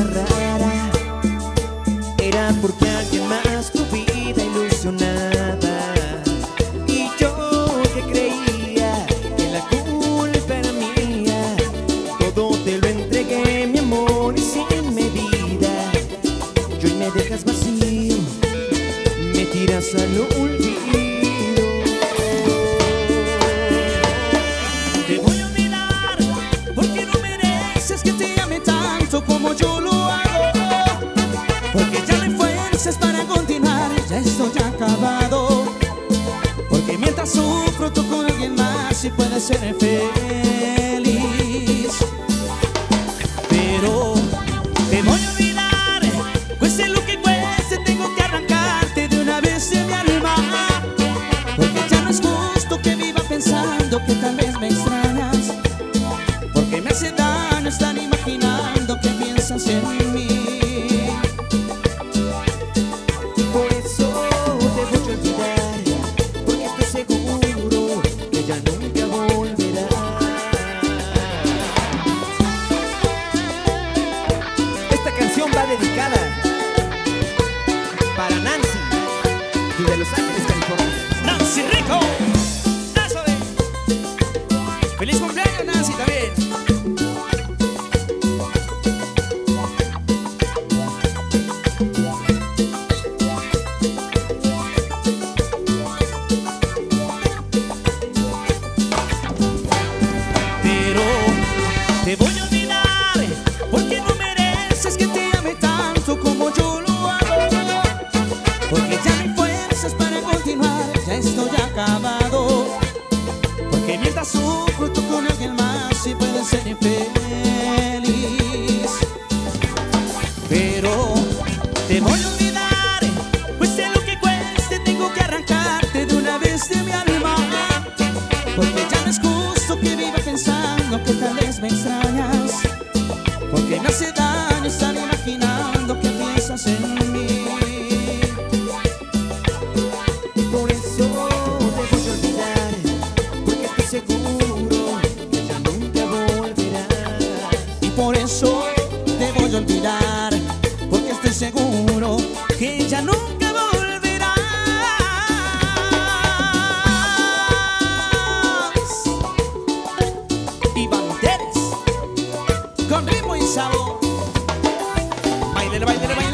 rara era porque alguien más tu vida ilusionaba. Y yo que creía que la culpa era mía, todo te lo entregué, mi amor, y sin medida. Y hoy me dejas vacío, me tiras al olvido. Te voy a olvidar porque no mereces que te ame tanto como yo lo hago. Porque ya no hay fuerzas para continuar, ya estoy acabado. Porque mientras sufro tú con alguien más y puedes ser feliz. Pero te voy a olvidar, cueste lo que cueste, tengo que arrancarte de una vez de mi alma. Porque ya no es justo que viva pensando que tal vez me extrañas. Porque me hace daño estar imaginando que piensas en mí. Por eso te voy a olvidar, porque estoy seguro que ya nunca volverás. Esta canción va dedicada para Nancy, desde Los Ángeles, California. Nancy Rico, eso de. Feliz cumpleaños, Nancy, también. Pero te voy a olvidar porque no mereces que te ame tanto como yo lo hago. Porque ya no hay fuerzas para continuar, ya estoy acabado. Porque mientras sufro tú con alguien más y puedes ser infeliz. Pero te voy a olvidar, cueste lo que cueste, tengo que arrancarte de una vez de mi alma. Porque ya no es justo que viva pensando que tal vez me extrañas. Porque me hace daño estar imaginando que piensas en mí. Por eso te voy a olvidar, porque estoy seguro que ya nunca volverás. Y por eso te voy a olvidar, porque estoy seguro que ya nunca volverás. Y Banderas, con ritmo y sabor. Báilele, báilele, báilele.